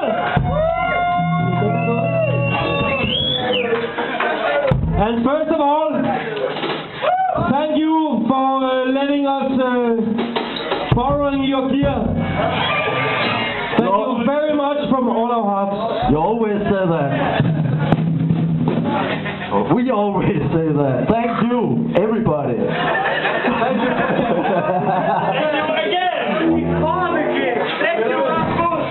And first of all, thank you for letting us borrowing your gear. Thank you very much from all our hearts. You always say that. We always say that. Thank you, everybody. Thank you again. Thank you, Rasmus.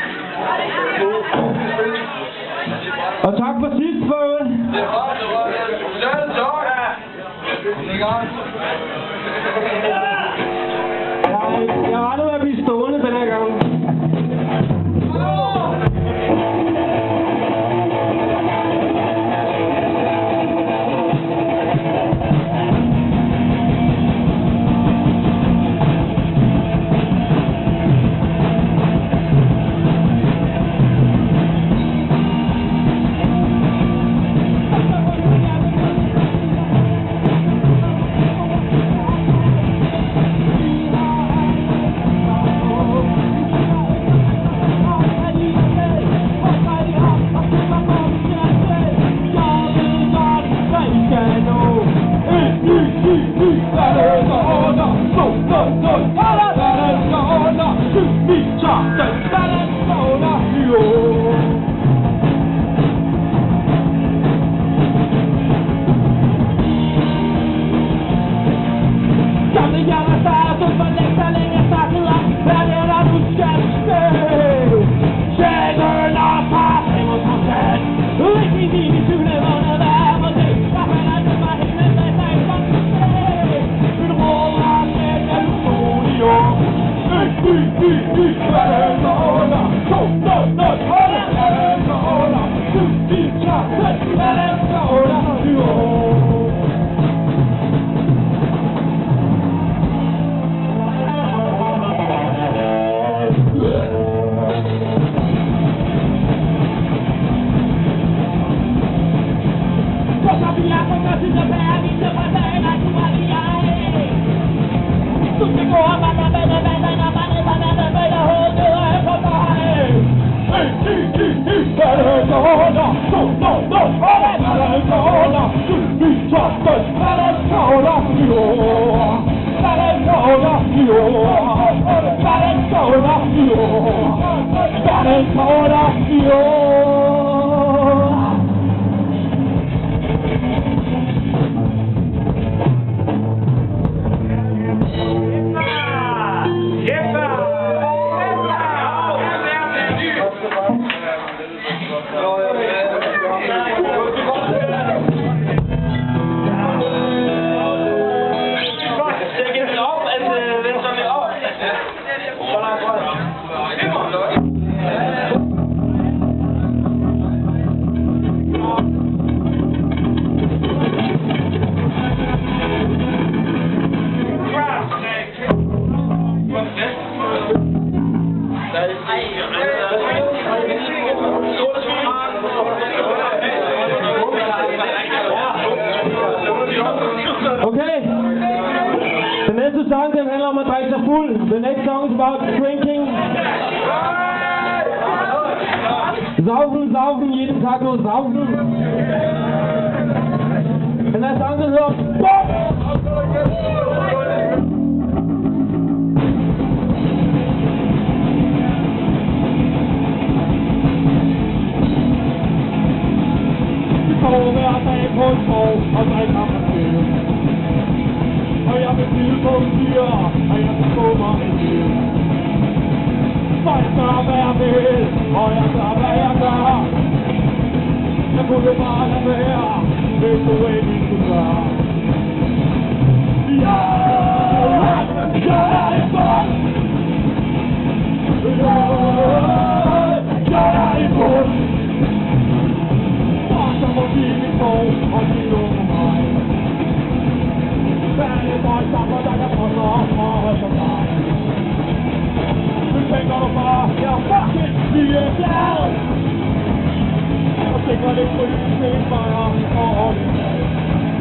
Og tak for sidst, for øvrigt. Jeg regner med at blive stående den her gang. Okay. Den næste sang, den handler om at drikke sig fuld. The next song is about drinking. Saufen, saufen, jeden Tag nur saufen. Den her sang, den hedder BOP! Hver dag på en skov og drikker mig til. Og jeg vil byde på en dyr, og jeg skal få mig en dyr. For jeg gør, hvad jeg vil, og jeg gør, hvad jeg gør. Jeg kunne bare lade være, hvis du ikke skulle gøre. Jeg er i bund. Jeg er i bund. Så må vi min bog, og de lukker mig. Færdig for et samler, der kan prøve og som dig. Nu tænker du bare, jeg er fucking lige glad. Og tænker lidt på det, mig og ordentligt.